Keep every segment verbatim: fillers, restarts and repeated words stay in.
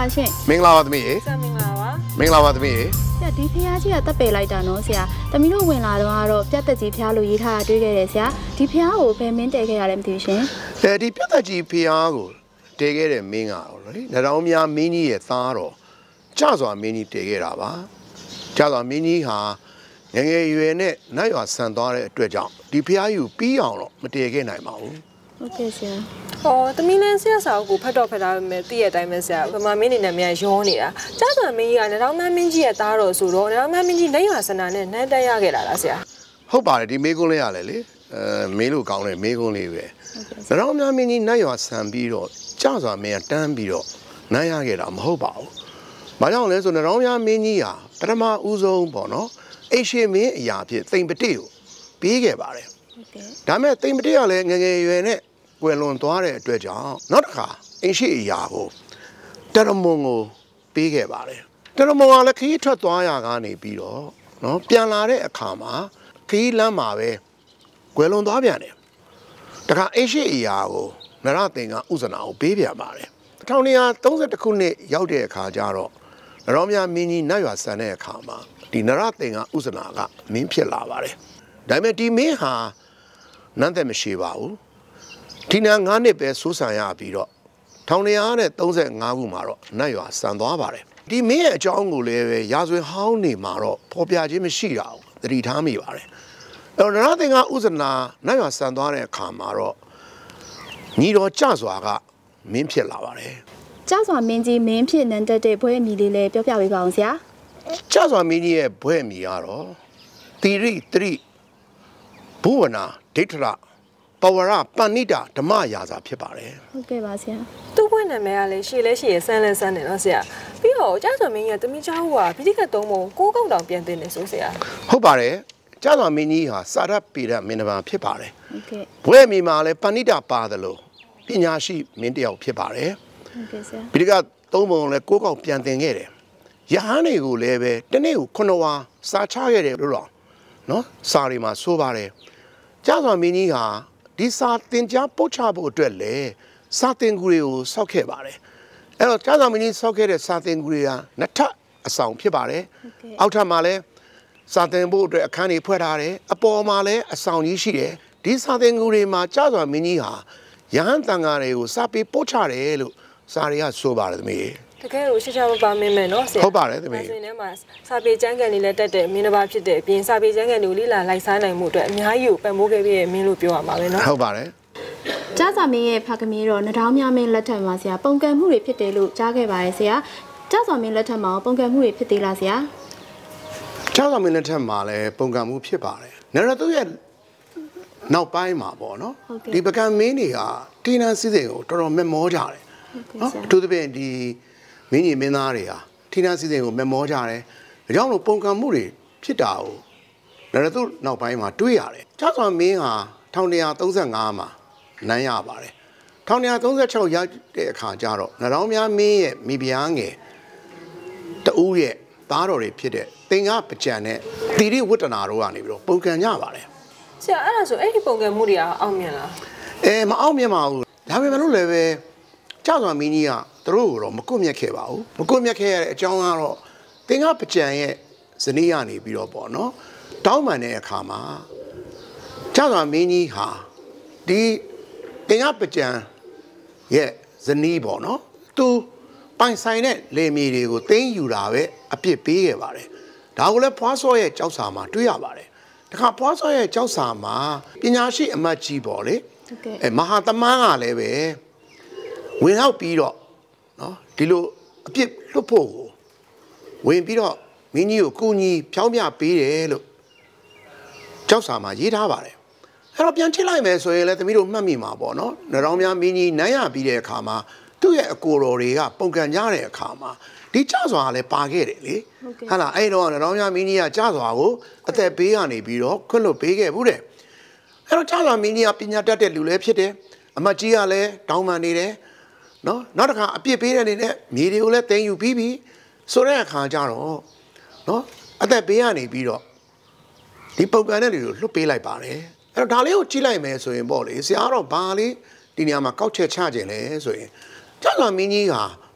ပါရှင်မင်္ဂလာပါသမီးရေဆရာမင်္ဂလာပါမင်္ဂလာပါသမီးရေဆရာဒီဖျားကြီးကတက်ပေလိုက်တာနော်ဆရာသမီးတို့ဝင်လာတော့ကတော့ပြတ်သက်ကြီးဖျားလို့ရေးထားတာတွေ့ခဲ့တယ်ဆရာဒီဖျားကိုဘယ်မင်းတည်ခဲ့ရလဲမသိဘူးရှင်အဲဒီပြတ်သက်ကြီးဖျားကိုတည်ခဲ့တဲ့မင်းကတော့လေနရောင်းများမင်းကြီးရဲ့သားတော်ကြစွာမင်းကြီးတည်ခဲ့တာပါကြစွာမင်းကြီးဟာငငယ်ရွယ်နဲ့နတ်ရွာဆန်သွားတဲ့အတွက်ကြောင့်ဒီဖျားကြီးကိုပြီးအောင်တော့မတည်ခဲ့နိုင်ပါဘူးဟုတ်ကဲ့ဆရာဟောသမီးလည်းဆရာစာကိုဖတ်တော့ဖတ်ထားမယ်တည့်ရတဲ့အတိုင်းပဲဆရာဗမာမင်းနေနဲ့မြန်ရောနေတာကျစွာမင်းကြီးကနရောင်းမင်းကြီးရဲ့သားတော်ဆိုတော့နရောင်းမင်းကြီးလက်ရွာစနာနဲ့နန်းတက်ရခဲ့တာလားဆရာဟုတ်ပါတယ်ဒီမေးခွန်းလေးရလဲလေအဲမေးလို့ကောင်းတယ်မေးခွန်းလေးပဲနရောင်းမင်းကြီးနတ်ရွာဆန်ပြီးတော့ကြစွာမင်းကတန်းပြီးတော့နန်းရခဲ့တာမဟုတ်ပါဘူးဘာကြောင့်လဲဆိုနရောင်းမင်းကြီးဟာပထမဦးဆုံးပေါ့နော်အိရှင်မင်းအရာဖြစ်သိမ့်ပတိကိုပြီးခဲ့ပါတယ်ဒါမဲ့သိမ့်ပတိကလည်းငငယ်ရွယ်နဲ့ကွယ်လွန်သွားတဲ့အတွက်ကြောင့်နောက်တစ်ခါအင်ရှိအရာကိုတရမုံကိုပေးခဲ့ပါတယ်တရမုံကလည်းခီးထွက်သွားရကနေပြီးတော့နော်ပြန်လာတဲ့အခါမှာခီးလမ်းမှာပဲကွယ်လွန်သွားပြန်တယ်တခါအင်ရှိအရာကိုနရသင်ကဥဇနာကိုပေးပြန်ပါတယ်တစ်ထောင်နှစ်ရာသုံးဆယ်ခုနှစ်ရောက်တဲ့အခါကျတော့နရောမြမင်းကြီးနတ်ရွာဆန်တဲ့အခါမှာဒီနရသင်ကဥဇနာကမင်းဖြစ်လာပါတယ်ဒါပေမဲ့ဒီမင်းဟာနန်းသက်မရှိပါဘူးဒီနာငါးနှစ်ပဲစိုးစံရပြီးတော့ထောင်တရားနဲ့သုံးဆယ်ငါးခုမှာတော့နတ်ရွာဆန်သွားပါတယ်ဒီမင်းရဲ့အကြောင်းကိုလည်းပဲရာဇဝင်ဟောင်းနေမှာတော့ပေါ်ပြခြင်းမရှိတာကိုသတိထားမိပါတယ်အဲ့တော့နရသင်ကဥဇနာနတ်ရွာဆန်သွားတဲ့အခါမှာတော့ညီတော်ကြစွာကမင်းဖြစ်လာပါတယ်ကြစွာမင်းကြီးမင်းဖြစ်နန်းတက်တဲ့ဘွဲအမည်လေးလည်းပြောပြပေးပါအောင်ဆရာကြစွာမင်းကြီးရဲ့ဘွဲအမည်ကတော့သီရိတရိဘုဝနာဒိဋ္ဌရပဝရပဏိတာဓမ္မရာဇာဖြစ်ပါတယ်ဟုတ်ကဲ့ပါဆရာသူ့ဘွဲနာမည်ကလည်းရှေ့လဲရှေ့ရဆန်းလဲဆန်းတယ်နော်ဆရာပြီးတော့ကျစွာမင်းကြီးကတမီးเจ้าကဖိတိကသုံးပုံကိုးကောက်တောင်ပြန်တင်နေဆိုဆရာဟုတ်ပါတယ်ကျစွာမင်းကြီးဟာစာရပေရမင်းတစ်ပါးဖြစ်ပါတယ်ဟုတ်ကဲ့ဘွဲအမည်မှာလည်းပဏိတာပါတယ်လို့ပညာရှိမင်းတယောက်ဖြစ်ပါတယ်ဟုတ်ကဲ့ဆရာဖိတိကသုံးပုံလည်းကိုးကောက်ပြန်တင်ခဲ့တယ်ယဟန်တွေကိုလည်းပဲတနေ့ကိုခုနှစ်ဝါစာချခဲ့တယ်လို့တော့နော်စာတွေမှာဆိုပါတယ်ကျစွာမင်းကြီးဟာဒီစာတင်ကြားပို့ချဖို့အတွက်လေစာတင်ကူတွေကိုစောက်ခဲ့ပါတယ်အဲ့တော့ကျစွာမင်းကြီးစောက်ခဲ့တဲ့စာတင်ကူတွေကနှစ်ထပ်အဆောင်ဖြစ်ပါတယ်အောက်ထပ်မှာလည်းစာတင်ဖို့အတွက်အခန်းတွေဖွဲ့ထားတယ်အပေါ်မှာလည်းအဆောင်ကြီးရှိတယ်ဒီစာတင်ကူတွေမှာကျစွာမင်းကြီးဟာယဟန်တန်ဃာတွေကိုစာပေပို့ချတယ်လို့စာတွေကဆိုပါတယ်သမီးတကယ်လို့ရှင်းရှင်းပါမင်းမယ်နော်ဆရာဟုတ်ပါတယ်သမီးဆင်းထဲမှာစာပေကျမ်းကန်တွေလည်းတက်တယ်မင်းတစ်ပါးဖြစ်တဲ့အပြင်စာပေကျမ်းကန်တွေကိုလိလာလိုက်စားနိုင်မှုအတွက်အများကြီးကိုပံ့ပိုးခဲ့ပြီးမင်းလို့ပြောရမှာပဲနော်ဟုတ်ပါတယ်ကျစွာမင်းရဲ့ဖခင်မင်းတော့နဒေါင်းများမင်းလက်ထက်မှာဆရာပုံကံမှုတွေဖြစ်တယ်လို့ကြားခဲ့ပါတယ်ဆရာကျစွာမင်းလက်ထက်မှာပုံကံမှုတွေဖြစ်သေးလားဆရာကျစွာမင်းလက်ထက်မှာလည်းပုံကံမှုဖြစ်ပါတယ်နရသူရဲ့နောက်ပိုင်းမှာပေါ့နော်ဒီပကံမင်းတွေကတီနန်စီစဉ်ကိုတော်တော်မက်မောကြတယ်နော်သူတို့ပြင်ဒီမင်းကြီးမင်းသားတွေဟာထိနာစီစဉ်ကိုမမောကြတယ်။ဒါကြောင့်လို့ပုံကံမှုတွေဖြစ်တာကိုနရသုနောက်ပိုင်းမှာတွေးရတယ်။ကျစွာမင်းဟာတစ်ထောင်တစ်ရာသုံးဆယ်ငါးမှာနန်းရပါတယ်။တစ်ထောင်တစ်ရာသုံးဆယ်ခြောက်ရောက်တဲ့အခါကျတော့နရောင်းများမင်းရဲ့မိဖုရားငယ်တဦးရဲ့သားတော်တွေဖြစ်တဲ့သင်္ကပကြံနဲ့သီရိဝတ္တနာတို့ကနေပြီးတော့ပုံကံကြပါတယ်။ဆရာအဲ့ဒါဆိုအဲ့ဒီပုံကံမှုတွေကအောင်မြင်လား။အဲမအောင်မြင်ပါဘူး။ဒါပေမဲ့လို့လည်းပဲကျစွာမင်းကြီးကသူတို့ကတော့မကွတ်မြတ်ခဲ့ပါဘူးမကွတ်မြတ်ခဲ့ရတဲ့အကြောင်းကတော့သင်္ကပကြံရဲ့ဇနီးရနေပြီးတော့ပေါ့နော်တောင်းပန်တဲ့အခါမှာကျစွာမင်းကြီးဟာဒီသင်္ကပကြံရဲ့ဇနီးပေါ့နော်သူပိုင်ဆိုင်တဲ့လေမြေတွေကိုသိမ်းယူတာပဲအပြစ်ပေးခဲ့ပါတယ်ဒါကိုလည်းဖွားစောရဲ့ကြောက်စာမှာတွေ့ရပါတယ်တခါဖွားစောရဲ့ကြောက်စာမှာပညာရှိအမတ်ကြီးပေါ့လေအဲမဟာသမန်းကလည်းပဲဝင်ရောက်ပြီးတော့နော်ဒီလိုအပြစ်လွတ်ဖို့ကိုဝင်ပြီးတော့မင်းကြီးကိုကုညီဖြောင်းပြပေးတယ်လို့ကြောက်စာမှာရေးထားပါတယ်အဲ့တော့ပြန်ချစ်လိုက်မယ်ဆိုရင်လည်းသမီးတို့မှတ်မိမှာပေါ့နော်နရောင်းများမင်းကြီးနန်းရပြီးတဲ့အခါမှာသူ့ရဲ့အကိုတော်တွေကပုံကံကြတဲ့အခါမှာဒီကြောက်စွာကလည်းပါခဲ့တယ်လေဟာလားအဲ့တော့နရောင်းများမင်းကြီးကကြောက်စွာကိုအသက်ပေးကနေပြီးတော့ခွင့်လွတ်ပေးခဲ့ဘူးတဲ့အဲ့တော့ကြောက်စွာမင်းကြီးကပညာတတ်တဲ့လူလည်းဖြစ်တယ်အမတ်ကြီးကလည်းတောင်းပန်နေတယ်နော်နောက်တစ်ခါအပြစ်ပေးတဲ့အနေနဲ့မြေတွေကိုလည်းတင်ယူပြီးပြီဆိုတဲ့အခါကျတော့နော်အသက်ပေးရနေပြီးတော့ဒီပုံကံတဲ့လူကိုလွတ်ပေးလိုက်ပါတယ်အဲ့တော့ဒါလေးကိုကြည့်လိုက်မယ်ဆိုရင်ပေါ့လေဆရာတော့ဘာလေးဒီနေရာမှာကောက်ချက်ချခြင်းလဲဆိုရင်ကျစွာမင်းကြီးဟာ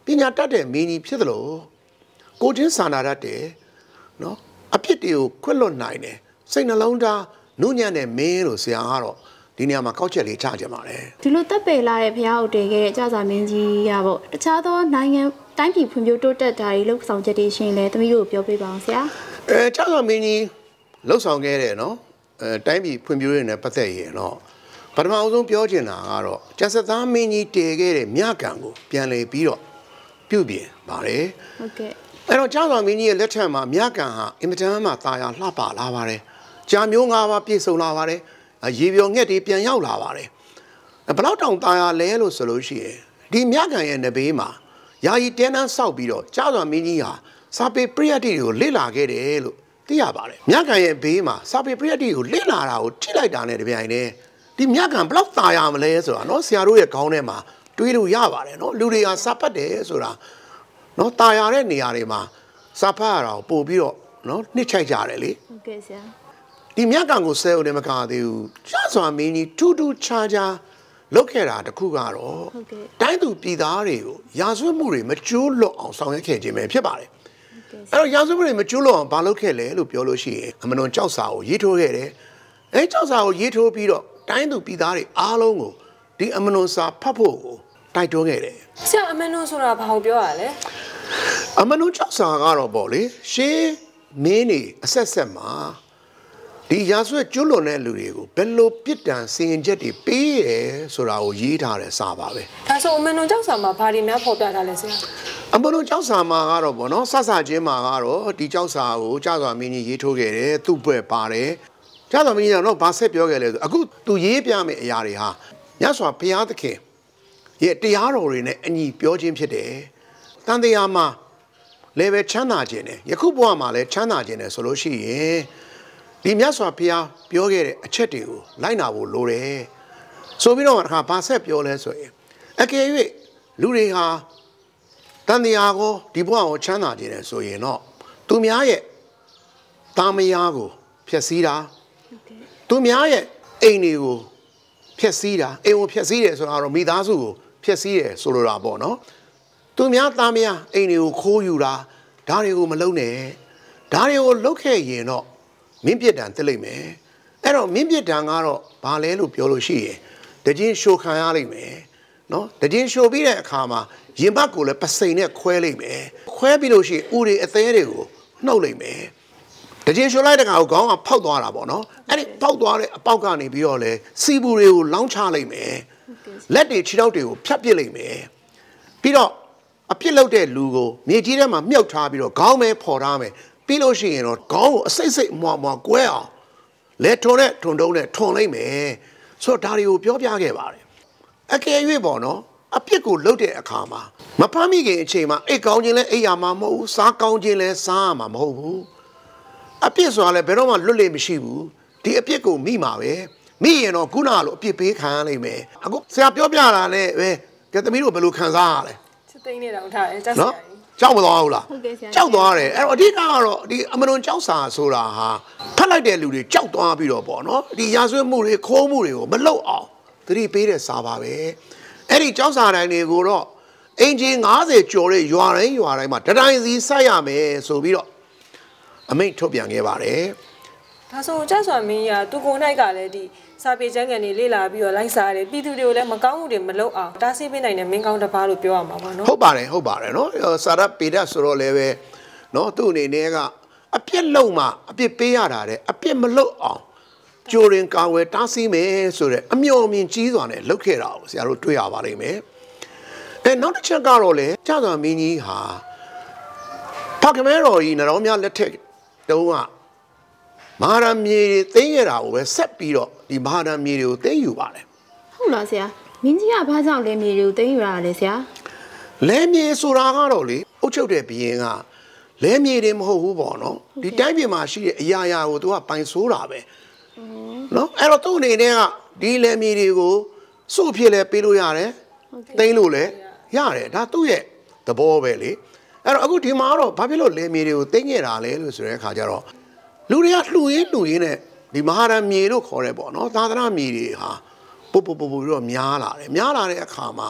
ပညာတတ်တဲ့မင်းကြီးဖြစ်တယ်လို့ကိုချင်းစာနာတတ်တယ်နော်အပြစ်တွေကိုခွတ်လွတ်နိုင်တယ်စိတ်နှလုံးသားနုညံ့တဲ့မင်းလို့ဆရာကတော့ဒီနေရာမှာကောက်ချက်လေးချကြပါလေဒီလိုတပ်ပယ်လာတဲ့ဘုရားဟုတ်တယ်ခဲ့တဲ့ကြာစာမင်းကြီးရပေါ့တခြားသောနိုင်ငံတိုင်းပြည်ဖွံ့ဖြိုးတိုးတက်တာတွေလှုပ်ဆောင်ချက်တွေရှင်လဲသမီးတို့ပြောပြပါအောင်ဆရာအဲကြာစာမင်းကြီးလှုပ်ဆောင်ခဲ့တဲ့နော်အဲတိုင်းပြည်ဖွံ့ဖြိုးရေးနဲ့ပတ်သက်ရင်တော့ပထမအဆုံးပြောချင်တာကတော့ကျန်ဆက်သားမင်းကြီးတည်ခဲ့တဲ့မြကံကိုပြန်လေပြီးတော့ပြုပြင်ပါတယ်ဟုတ်ကဲ့အဲ့တော့ကြာစာမင်းကြီးရဲ့လက်ထက်မှာမြကံဟာအင်မတန်မှတာယာလှပလာပါတယ်ကြာမျိုး၅ပါးပြည့်စုံလာပါတယ်ရေပြောငှက်တွေပြန်ရောက်လာပါတယ်ဘလောက်တောင်တာယာလဲလို့ဆိုလို့ရှိရင်ဒီမြကံရဲ့နဘေးမှာယာယီတဲနန်းဆောက်ပြီးတော့ကြာစွာမင်းကြီးဟာစာပေပရိယတ်တွေကိုလေ့လာခဲ့တယ်လို့သိရပါတယ်မြကံရဲ့ဘေးမှာစာပေပရိယတ်တွေကိုလေ့လာတာကိုထိလိုက်တာနဲ့တပြိုင်တည်းဒီမြကံဘလောက်တာယာမလဲဆိုတာเนาะဆရာတို့ရဲ့ခေါင်းထဲမှာတွေးလို့ရပါတယ်เนาะလူတွေကစာပတ်တယ်ဆိုတာเนาะတာယာတဲ့နေရာတွေမှာစာဖတ်ရတာကိုပို့ပြီးတော့เนาะနှစ်ချိုက်ကြတယ်လေဟုတ်ကဲ့ဆရာဒီမြကံကိုဆဲဦးတယ်မကသေးဘူးကြာစွာမင်းကြီးထူးထူးခြားခြားလုပ်ခဲ့တာတခုကတော့တိုင်းသူပြည်သားတွေကိုရာဇဝတ်မှုတွေမကျိုးလွတ်အောင်ဆောင်ရွက်ခဲ့ခြင်းပဲဖြစ်ပါတယ်အဲ့တော့ရာဇဝတ်မှုတွေမကျိုးလွတ်အောင်ဘာလုပ်ခဲ့လဲလို့ပြောလို့ရှိရင်အမနွန်ကြောက်စာကိုရေးထိုးခဲ့တယ်အဲကြောက်စာကိုရေးထိုးပြီးတော့တိုင်းသူပြည်သားတွေအားလုံးကိုဒီအမနွန်စာဖတ်ဖို့ကိုတိုက်တွန်းခဲ့တယ်ဆရာအမနွန်ဆိုတာဘာကိုပြောရလဲအမနွန်ကြောက်စာကတော့ပေါ့လေရှေးမင်းနေအဆက်ဆက်မှာဒီရာဇဝတ်ကျွလွန်တဲ့လူတွေကိုဘယ်လိုပြစ်ဒဏ်စီရင်ချက်တွေပေးရဲဆိုတာကိုရေးထားတဲ့စာပါပဲဒါဆိုအမနွန်ကြောက်စာမှာဘာတွေများဖော်ပြထားလဲဆရာအမနွန်ကြောက်စာမှာကတော့ဗောနော်ဆဆချင်းမှာကတော့ဒီကြောက်စာကိုကြာစွာမင်းကြီးရေးထိုးခဲ့တယ်သူ့ဘွဲ့ပါတယ်ကြာစွာမင်းကြီးကတော့ဘာဆက်ပြောခဲ့လဲဆိုအခုသူရေးပြမယ့်အရာတွေဟာညစွာဘုရားသခင်ရဲ့တရားတော်တွေနဲ့အညီပြောခြင်းဖြစ်တယ်တန်တရားမှာလည်းပဲချမ်းသာခြင်းနဲ့ယခုဘဝမှာလည်းချမ်းသာခြင်းနဲ့ဆိုလို့ရှိရင်ဒီမြတ်စွာဘုရားပြောခဲ့တဲ့အချက်တွေကိုလိုက်နာဖို့လိုတယ်ဆိုပြီးတော့အခါဘာဆက်ပြောလဲဆိုရင်အကယ်၍လူတွေဟာတန်တရားကိုဒီဘဝကိုချမ်းသာခြင်းနဲ့ဆိုရင်တော့သူများရဲ့တာမယားကိုဖျက်ဆီးတာသူများရဲ့အိမ်တွေကိုဖျက်ဆီးတာအိမ်ကိုဖျက်ဆီးတယ်ဆိုတာတော့မိသားစုကိုဖျက်ဆီးတယ်ဆိုလိုတာပေါ့နော်သူများတာမယားအိမ်တွေကိုခိုးယူတာဒါတွေကိုမလုပ်နဲ့ဒါတွေကိုလုပ်ခဲ့ရင်တော့မင်းပြစ်ဒဏ်တက်လိမ့်မယ်အဲ့တော့မင်းပြစ်ဒဏ်ကတော့ဘာလဲလို့ပြောလို့ရှိရင်တခြင်းရှိုခံရလိမ့်မယ်နော်တခြင်းရှိုပြီးတဲ့အခါမှာရင်ဘတ်ကိုလည်းပစိန်နဲ့ခွဲလိမ့်မယ်ခွဲပြီးလို့ရှိရင်ဥတွေအသေးတွေကိုနှုတ်လိမ့်မယ်တခြင်းရှိုလိုက်တဲ့ကောင်ကခေါင်းကဖောက်သွားတာပေါ့နော်အဲ့ဒီဖောက်သွားတဲ့အပေါက်ကနေပြီးတော့လေစီပူတွေကိုလောင်းချလိုက်မယ်လက်တွေခြေထောက်တွေကိုဖြတ်ပစ်လိုက်မယ်ပြီးတော့အပြစ်လုပ်တဲ့လူကိုမြေကြီးထဲမှာမြုပ်ထားပြီးတော့ခေါင်းပဲဖော်ထားမယ်ပြီးလို့ရှိရင်တော့ခေါင်းကိုအစိတ်စိတ်မွားမွားကွဲအောင်လဲထုံနဲ့ထုံတုံးနဲ့ထုံလိုက်မယ်ဆိုတော့ဒါတွေကိုပြောပြခဲ့ပါတယ်အကယ်၍ပေါ့နော်အပြစ်ကိုလုပ်တဲ့အခါမှာမဖမ်းမိခင်အချိန်မှာအိတ်ကောင်းခြင်းလဲအိတ်ရမှာမဟုတ်ဘူးစားကောင်းခြင်းလဲစားရမှာမဟုတ်ဘူးအပြစ်ဆိုတာလဲဘယ်တော့မှလွတ်လေမရှိဘူးဒီအပြစ်ကိုမိမှာပဲမိရင်တော့ခုနကလိုအပြစ်ပေးခံရနိုင်မယ်အခုဆရာပြောပြတာလဲပဲကဲသမီးတို့ဘယ်လိုခံစားရလဲစစ်သိမ်းနေတာဦးထားတယ်တက်ဆိုင်ကြောက်မသွားဘူးလားကြောက်သွားတယ်အဲ့တော့အဓိကကတော့ဒီအမနွန်ကြောက်စာဆိုတာဟာဖတ်လိုက်တဲ့လူတွေကြောက်သွားပြီးတော့ပေါ့နော်ဒီရာဇဝတ်မှုတွေခိုးမှုတွေကိုမလုပ်အောင်သတိပေးတဲ့စာပါပဲအဲ့ဒီကြောက်စာတိုင်းတွေကိုတော့အင်ဂျင်၅၀ကျော်တဲ့ရွာတိုင်းရွာတိုင်းမှာတတိုင်းစီစိုက်ရမယ်ဆိုပြီးတော့အမိန့်ထုတ်ပြန်ခဲ့ပါတယ်ဒါဆိုကြောက်စွာမင်းကြီးကသူကိုယ်၌ကလည်းဒီစာပေကျမ်းဂန်တွေလေ့လာပြီးတော့လိုက်စားတယ်ပြည်သူတွေကိုလည်းမကောင်းမှုတွေမလုပ်အောင်တားဆီးပေးနိုင်တဲ့မင်းကောင်းတစ်ပါးလို့ပြောရမှာပါနော်ဟုတ်ပါတယ်ဟုတ်ပါတယ်နော်စာရပေဒတ်ဆိုတော့လည်းပဲနော်သူ့အနေနဲ့ကအပြစ်လုံးမှအပြစ်ပေးရတာတဲ့အပြစ်မလုပ်အောင်ကြိုရင်ကာဝယ်တားဆီးမယ်ဆိုတဲ့အမျှော်မြင်ကြီးစွာနဲ့လုပ်ခဲ့တာကိုဆရာတို့တွေ့ရပါလိမ့်မယ်အဲနောက်တစ်ချက်ကတော့လေကြာစွာမင်းကြီးဟာဖခင်မဲတော်ကြီးနတော်များလက်ထက်တုန်းကမဟာရမြေသိမ်းရတာကိုပဲဆက်ပြီးတော့ဒီမဟာရမြေတွေကိုသိမ်းယူပါတယ်ဟုတ်လားဆရာမင်းကြီးကဘာကြောင့်လဲမြေတွေကိုသိမ်းယူရတာလဲဆရာလဲမြေဆိုတာကတော့လေအုတ်ချုပ်တဲ့ဘီရင်ကလဲမြေတွေမဟုတ်ဘူးပေါ့နော်ဒီတိုင်းပြည်မှာရှိတဲ့အရာရာကိုသူကပိုင်ဆိုးတာပဲနော်အဲ့တော့သူ့အနေနဲ့ကဒီလဲမြေတွေကိုစု့ဖြစ်လဲပေးလို့ရတယ်သိမ်းလို့လဲရတယ်ဒါသူ့ရဲ့သဘောပဲလေအဲ့တော့အခုဒီမှာတော့ဘာဖြစ်လို့လဲမြေတွေကိုသိမ်းရတာလဲလို့ဆိုတဲ့အခါကျတော့လူတွေကလှူရင်းလှူရင်းနဲ့ဒီမဟာရမြေလို့ခေါ်ရဲပေါ့နော်သာသနာမြေတွေဟာပုတ်ပုတ်ပုတ်ပုတ်ပြီးတော့များလာတယ်များလာတဲ့အခါမှာဒ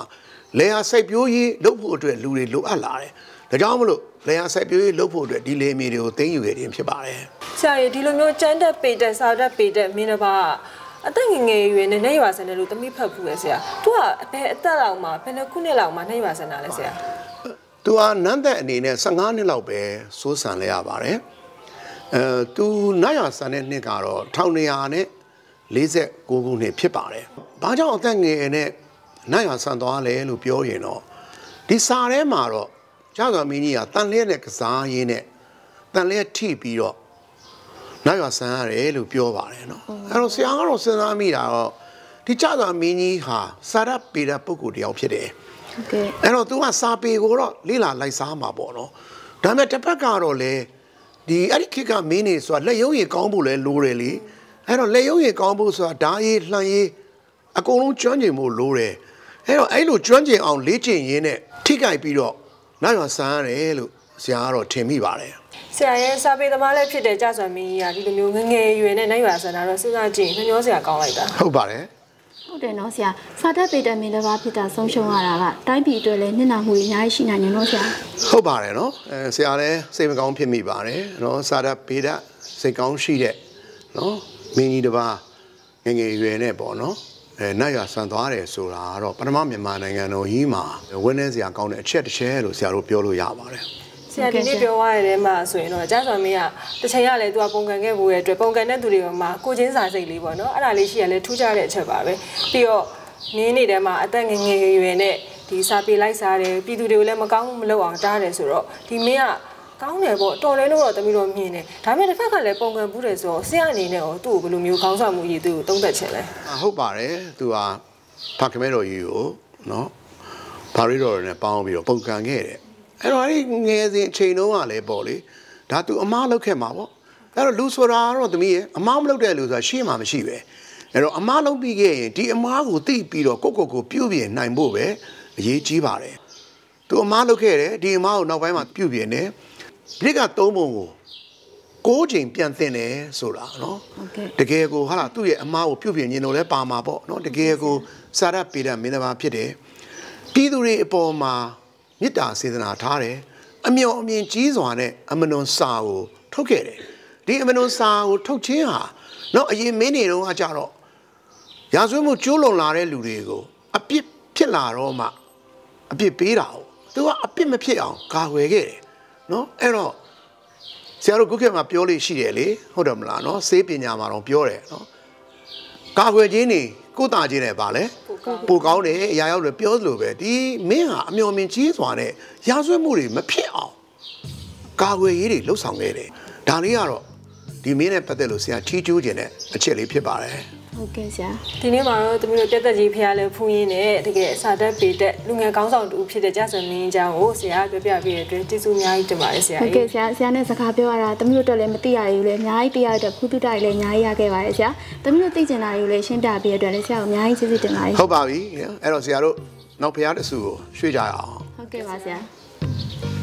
လေယာစိုက်ပျိုးရေးလုပ်ဖို့အတွက်လူတွေလိုအပ်လာတယ်ဒါကြောင့်မလို့လေယာစိုက်ပျိုးရေးလုပ်ဖို့အတွက်ဒီလေမြေတွေကိုသိမ်းယူရခြင်းဖြစ်ပါတယ်ဆရာကြီးဒီလိုမျိုးကျန်းတက်ပေတက်စာတက်ပေတက်မင်းတစ်ပါးအသက်ငယ်ငယ်ရွယ်နဲ့နှဲရွာစံတယ်လို့သမီးဖတ်ဘူးလေဆရာသူကဘယ်အသက်လောက်မှာဘယ်နှခုနှစ်လောက်မှာနှဲရွာစံတာလဲဆရာသူကနန်းသက်အနေနဲ့ဆယ့်ငါးနှစ်လောက်ပဲစိုးစံလဲရပါတယ်အဲသူနတ်ရွာစံတဲ့နှစ်ကတော့တစ်ထောင်နှစ်ရာနဲ့လေးဆယ့်ကိုးခုနှစ်ဖြစ်ပါတယ်ဘာကြောင့်အသက်ငယ်နဲ့နတ်ရွာစံသွားလဲလို့ပြောရင်တော့ဒီစာထဲမှာတော့ကျစွာမင်းကြီးကတန်လျက်နဲ့ကစားရင်းနဲ့တန်လျက်ထိပြီးတော့နိုင်ရွာဆန်းရတယ်လို့ပြောပါတယ်နော်အဲ့တော့ဆရာကတော့စဉ်းစားမိတာတော့ဒီကျစွာမင်းကြီးဟာစာရပေတဲ့ပုဂ္ဂိုလ်တယောက်ဖြစ်တယ်ဟုတ်ကဲ့အဲ့တော့ तू ကစာပေကိုတော့လေးလာလိုက်စားမှာပေါ့နော်ဒါပေမဲ့တစ်ဖက်ကတော့လေဒီအဲ့ဒီခေတ်ကမင်းနေဆိုတာလက်ရုံးရည်ကောင်းဖို့လဲလိုတယ်လေအဲ့တော့လက်ရုံးရည်ကောင်းဖို့ဆိုတာဓာရည်လှန်ရည်အကုန်လုံးကျွမ်းကျင်ဖို့လိုတယ်အဲ့တော့အဲ့လိုကျွမ်းကျင်အောင်လေ့ကျင့်ရင်းနဲ့ထိကြိုက်ပြီးတော့နိုင်ရွာဆန်းရတယ်လို့ဆရာကတော့ထင်မိပါတယ်ဆရာရဲ့စာပေသမားလည်းဖြစ်တဲ့ကြစွာမင်းကြီးကဒီလိုမျိုးငငယ်ရွယ်နဲ့နိုင်ရွာဆန်းတာတော့စဉ်းစားကြည့်နှမျောဆရာကောင်းလိုက်တာဟုတ်ပါတယ်ဟုတ်တယ်နော်ဆရာစာတက်ပေတက်မင်းတစ်ပါးဖြစ်တာဆုံးရှုံးရတာကတိုင်းပြည်အတွက်လည်းနစ်နာမှုတွေအများကြီးရှိနိုင်နေလို့ဆရာဟုတ်ပါတယ်နော်အဲဆရာလည်းစိတ်မကောင်းဖြစ်မိပါတယ်နော်စာတက်ပေတက်စိတ်ကောင်းရှိတဲ့နော်မင်းကြီးတစ်ပါးငငယ်ရွယ်နဲ့ပေါ့နော်အဲနိုင်ရွာဆန်သွားတယ်ဆိုတာကတော့ပထမမြန်မာနိုင်ငံတော်ကြီးမှာဝင်းနေစရာကောင်းတဲ့အချက်တစ်ချက်လို့ဆရာတို့ပြောလို့ရပါတယ်ဆရာဒီနေ့ပြောရတဲ့ထဲမှာဆိုရင်တော့ကျစွာမင်းကတစ်ချိန်ကလည်းသူကပုံကန်ခဲ့ဖို့ရဲ့အတွက်ပုံကန်တဲ့သူတွေကမှကိုချင်းစာစိတ်လေးပေါ့နော်အဲ့ဒါလေးရှိရလဲထူးခြားတဲ့အချက်ပါပဲပြီးတော့နင်းနေတဲ့မှာအသက်ငယ်ငယ်ရွယ်နဲ့ဒီစာပေလိုက်စားတယ်ပြည်သူတွေကိုလည်းမကောင်းမလုပ်အောင်တားတယ်ဆိုတော့ဒီမင်းကကောင်းတယ်ပေါ့တော်တယ်လို့တော့တမီးတို့မြင်တယ်ဒါပေမဲ့တစ်ဖက်ကလည်းပုံကန်ဘူးတယ်ဆိုတော့ဆရာအနေနဲ့ရောသူ့ကိုဘယ်လိုမျိုးခေါင်းဆောင်မှုရည်သူ့ကိုသုံးသက်ချင်လဲဟုတ်ပါတယ်သူကဖခင်မဲတော်ကြီးကိုနော်ဘာရီတော်နဲ့ပေါင်းပြီးတော့ပုံကန်ခဲ့တယ်အဲ့တော့အဲ့ဒီငယ်စဉ်အချိန်တုန်းကလည်းပေါ့လေဒါသူအမားလုပ်ခဲ့မှာပေါ့အဲ့တော့လူဆိုတာတော့တမီးရဲ့အမားမလုပ်တဲ့လူဆိုတာရှေ့မှာမရှိပဲအဲ့တော့အမားလုပ်ပြီးခဲ့ရင်ဒီအမားကိုသိပြီးတော့ကိုကိုကိုပြုတ်ပြင်းနိုင်ဖို့ပဲအရေးကြီးပါတယ်သူအမားလုပ်ခဲ့တယ်ဒီအမားကိုနောက်ပိုင်းမှာပြုတ်ပြင်းတယ်ပြစ်ကသုံးပုံကိုကိုးချိန်ပြန်တင်တယ်ဆိုတာနော်တကယ်ကိုဟာလာသူ့ရဲ့အမားကိုပြုတ်ပြင်းနေလို့လဲပါမှာပေါ့နော်တကယ်ကိုစာရပေတဲ့မင်းတစ်ပါးဖြစ်တယ်ပြည်သူတွေအပေါ်မှာမေတ္တာစေတနာထားတယ်အမျှော်အမြင်ကြီးစွာနဲ့အမနွန်စာကိုထုတ်ခဲ့တယ်ဒီအမနွန်စာကိုထုတ်ခြင်းဟာနော်အရင်မင်းနေတော့အကြတော့ရာဇဝတ်မှုကျိုးလွန်လာတဲ့လူတွေကိုအပြစ်ဖြစ်လာတော့မှအပြစ်ပေးတာ哦သူကအပြစ်မဖြစ်အောင်ကာကွယ်ခဲ့တယ်နော်အဲ့တော့ဆရာတို့ခုခေတ်မှာပြောလို့ရှိတယ်လေဟုတ်တယ်မလားနော်စေးပညာမှာတော့ပြောတယ်နော်ကာကွယ်ခြင်းနေကိုတာခြင်းနဲ့ပါလေပိုကောင်းတယ်အရာရောက်တယ်ပြောသလိုပဲဒီမင်းဟာအမျှော်မြင်ကြီးစွာနဲ့ရာဇဝတ်မှုတွေမဖြစ်အောင်ကာကွယ်ရေးတွေလှုပ်ဆောင်ခဲ့တယ်ဒါလေးကတော့ဒီမင်းနဲ့ပတ်သက်လို့ဆရာချီးကျူးခြင်းနဲ့အချက်လေးဖြစ်ပါတယ်ဟုတ်ကဲ့ဆရာဒီနေ့မှာတော့တမီးတို့ပြတ်သက်ကြီးဖះလဲဖူးရင်းနဲ့တကယ်စာတက်ပေတက်လူငယ်ကောင်းဆောင်တူဖြစ်တဲ့ကြစွန်မင်းအကြောင်းကိုဆရာပြောပြပြတဲ့အတွက်ကျေးဇူးအများကြီးတင်ပါတယ်ဆရာဟုတ်ကဲ့ဆရာဆရာနဲ့စကားပြောရတာတမီးတို့တက်လည်းမသိရဘူးလေအများကြီးသိရတဲ့ခုတုတိုက်လည်းအများကြီးရခဲ့ပါတယ်ဆရာတမီးတို့သိကျင်တာတွေလည်းရှင်းပြပြတဲ့အတွက်လည်းဆရာကိုအများကြီးကျေးဇူးတင်ပါတယ်ဟုတ်ပါပြီအဲ့တော့ဆရာတို့နောက်ဖះတဆူကိုရွှေ့ကြရအောင်ဟုတ်ကဲ့ပါဆရာ